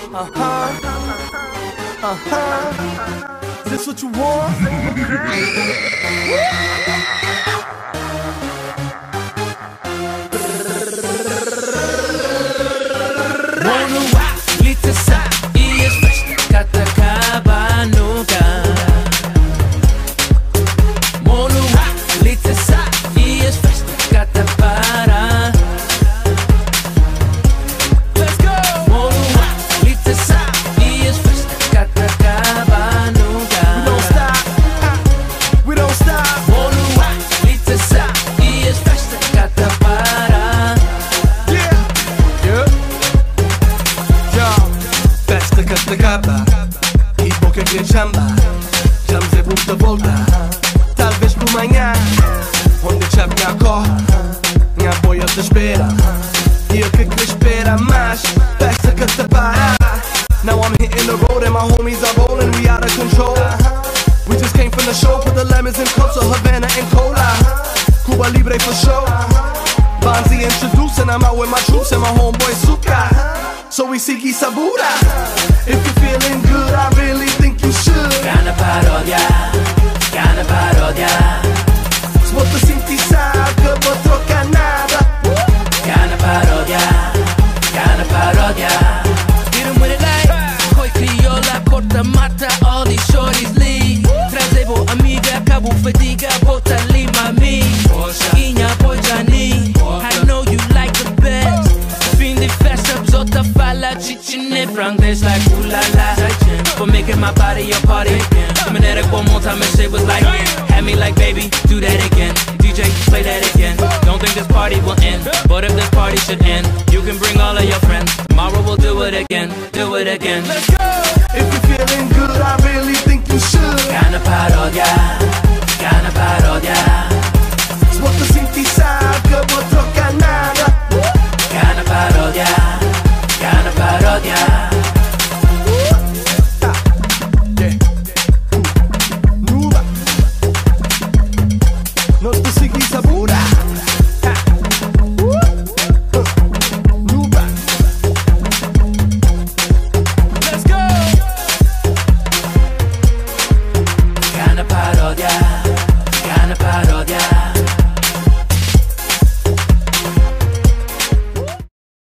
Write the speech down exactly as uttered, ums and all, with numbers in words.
Uh-huh. Uh-huh. Is this what you want? Mono lite sa i es festa kata kabanuga. Mono lite sa i es festa kata para. Let's go. Mono lite sa i es festa kata kabanuga. We don't stop. We don't stop. Mono lite sa i es festa kata para. Festa que acaba e boca que chamba. Estamos a muita volta. Talvez por manhã, onde a chave minha corre, minha boia te espera. E o que que espera mais? Festa que te para. Now I'm hitting the road and my homies are rolling. We out of control. We just came from the show, put the lemons in cups of Havana and Cola. Cuba Libre for show. Bonzi introducing, I'm out with my troops and my homeboy Suka. So we Siki Sabura. If you're feeling good, I really think you should. Gana parodia, gana parodia. Sbota sintisar que vou trocar nada. Gana parodia, gana parodia. Hit 'em with it like Koi criolla, corta, mata, all these shorties leave. Trazebo amiga, cabo fadiga, bota lima mi. Inha boy Johnny, I know you like the best. Fin de festa, zota fala, chichine franglais like ooh la la. For making my body your party. Coming at it one more time and shit was like, had me like baby, do that again. D J, play that again. Don't think this party will end, but if this party should end, you can bring all of your friends. Tomorrow we'll do it again, do it again. Let's go.